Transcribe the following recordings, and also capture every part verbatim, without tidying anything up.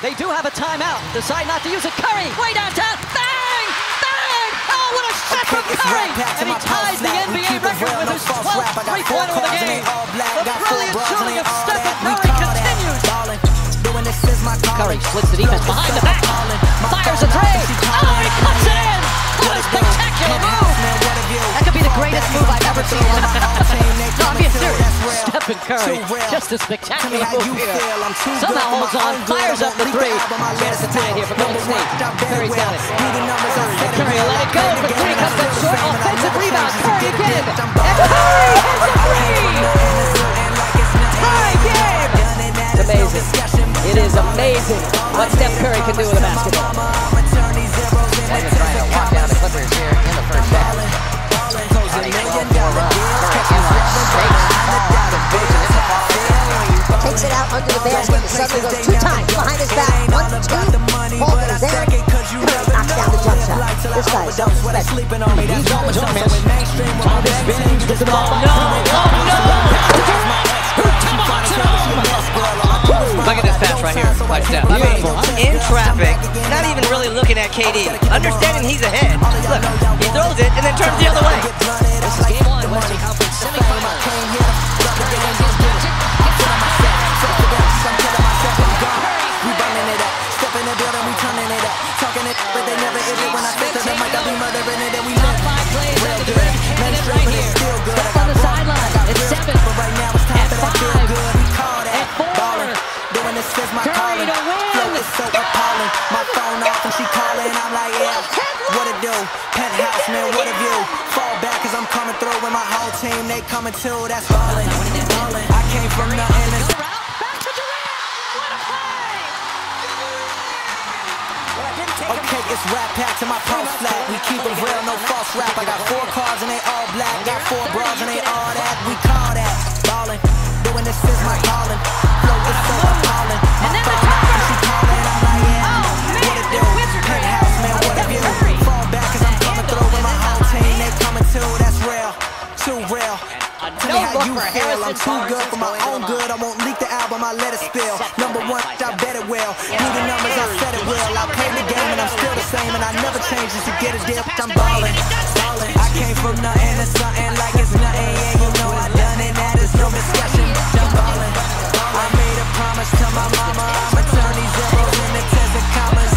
They do have a timeout. Decide not to use it. Curry, way downtown. Bang! Bang! Oh, what a shot from Curry! And he ties the N B A record with his twelfth three-pointer of the game. The brilliant shooting of Stephen Curry continues. Curry splits the defense behind the back. Fires a three. Oh, he cuts it in! What a spectacular move! That could be the greatest move I've ever seen. No, I'm being serious. Stephen Curry, just a spectacular move here. Somehow holds on, fires up the three. Chance to tie it here for Golden State. Curry's got it. Curry will let it go for three. Comes up short. Offensive rebound. Curry again. And Curry hits a three! Tie game! It's amazing. It is amazing what Steph Curry can do with a basketball. And they're trying to walk down the Clippers here in the first half. Takes it out under the basket. The Southern goes two times behind his back. One, two. Ball goes down. Curry knocks down the jump shot. This guy is don't respect. He's on the jump miss. Thomas spins with the ball. No! Oh no! Who tomahawks it home? Look at this pass right here by Steph. I mean, in traffic, not even really looking at K D, understanding he's ahead. Look, he throws it and then turns the other way. This is game one, Western Conference semifinal. Five plays into the rim, and it's right here. Steph on the sideline. It's seven, and five, and four. Curry to win. So appalling. My phone off and she calling. I'm like, yeah, what it do? Penthouse, man, what a view. Fall back cause I'm coming through with my whole team. They coming too, that's ballin'. I came from nothing. Back to Durant. What a play! Okay, it's rap pack to my pulse flat. We keep it real, no false rap. I got four cars and they all black. Got four bras and they all that. We call that ballin'. Doing this is my calling. Flow is so appalling. And then the cover. She calling. I'm like, yeah, what it do? Penthouse, man, what a view. Fall back cause I'm coming through with my whole team. They coming too, that's real. Too real. Tell me how you feel. I'm too good for my own good. I won't leak the album, I let it spill. Number one, I bet it will. Do the numbers, I said it will. I played the game and I'm still the same. And I never change just to get a dip. I'm ballin'. I came from nothing to something like it's nothing. Yeah, you know I done it. That is no discussion. I'm ballin'. I made a promise to my mama. I'ma turn these zeros into tens and commas.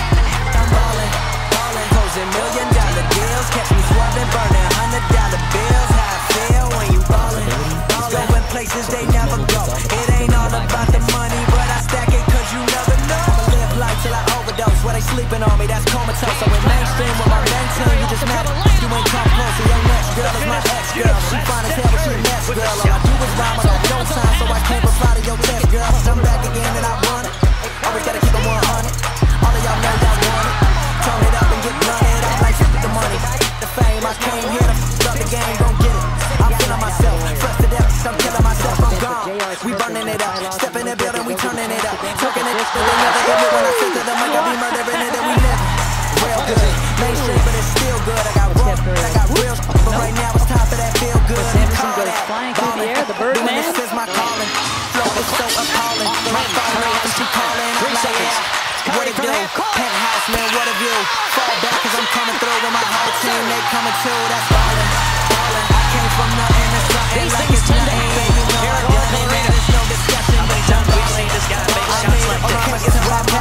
I'm ballin'. Ballin'. Closing million dollar deals. Catch me swerving, burning hundred dollar bills. How I feel when you ballin'. Going places they never go. It ain't all about the money, but I stack it cause you never know. I'ma live life till I overdose. Where they sleeping on me, that's comatose. So in mainstream with my main team, you just mad. You ain't come close, so your next girl is my ex-girl. She fine as hell, but she a next girl. All I do is rhyme, I got no time, so I can't reply to your test, girl. I'm back again and I want it. Always gotta keep it one hundred. All of y'all know y'all want it. Turn it up and get blunted. I'm like, the money, the fame. I came here to f*** up the game, gon' get it. I'm feeling myself, fresh to death, I'm killing myself, I'm gone. We burning it up, step in the building, we turning it up. Talking it, but they never hit me when I said to them, like I be murdering it and we live. Real good, mainstream, but it's still good. I got raw, I got real, but right now it's time for that feel good. Anderson goes flying through the air, the Birdman. This is my calling, flow is so appalling. My phone off and she calling, I'm like, yeah. What it do? Penthouse, man, what a view. Fall back cause I'm coming through with my whole team. They coming too, that's ballin'. Ballin'. I came from nothing to something like it's nothing. You know I done it, man, there's no discussion. How many times we've seen this guy make shots like that?